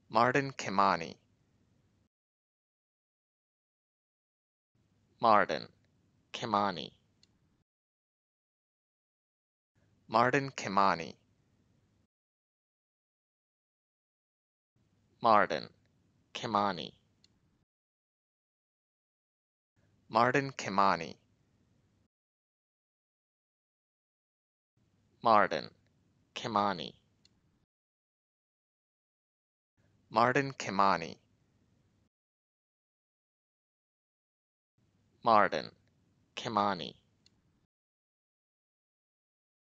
Martin Kimani. Martin Kimani. Martin Kimani. Martin Kimani. Martin Kimani. Martin Kimani. Martin Kimani. Martin Kimani. Martin Kimani.